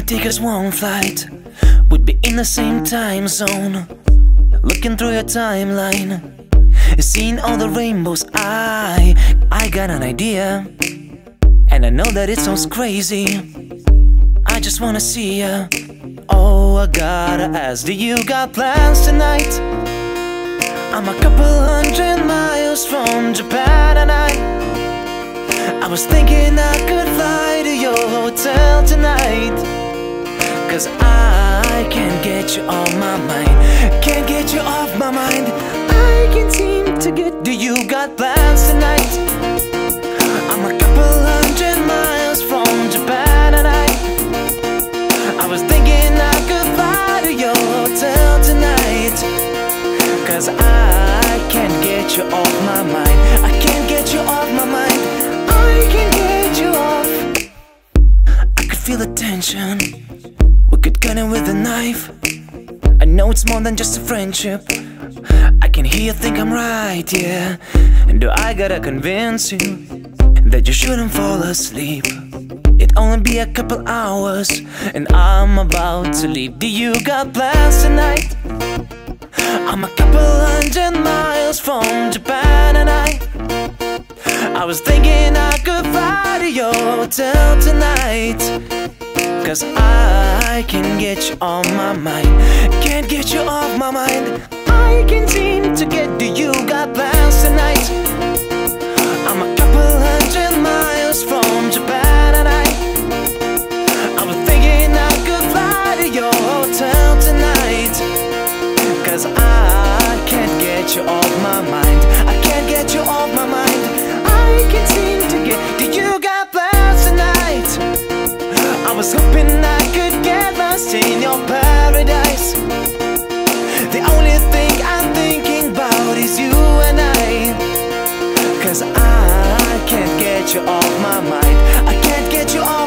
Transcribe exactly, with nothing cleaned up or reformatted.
take us one flight, we'd be in the same time zone. Looking through your timeline, seeing all the rainbows, I, I got an idea. And I know that it sounds crazy, I just wanna see ya. Oh, I gotta ask, do you got plans tonight? I'm a couple hundred miles from Japan and I I was thinking I could fly to your hotel tonight, cause I can't get you off my mind. Can't get you off my mind. I can't seem to get. Do you got plans tonight? I'm a couple hundred miles from Japan and I I was thinking I could fly to your hotel tonight, cause I can't get you off my mind. I can't get you off my mind. I can't get you off. I could feel the tension, we could cut it with a knife. I know it's more than just a friendship, I can hear you think I'm right, yeah. And do I gotta convince you that you shouldn't fall asleep? It'd only be a couple hours and I'm about to leave. Do you got plans tonight? I'm a couple hundred miles from Japan and I I was thinking I could fly to your hotel tonight, cause I can't get you off my mind. Can't get you off my mind. I can't seem to get. Do you got plans tonight? I'm a couple hundred miles from Japan and I I was thinking I could fly to your hotel tonight, cause I can't get you off my mind. I can't get you off my mind. I can't seem to get. Do you got plans tonight? I was hoping I could get lost in your paradise. The only thing I'm thinking about is you and I, cause I can't get you off my mind. I can't get you off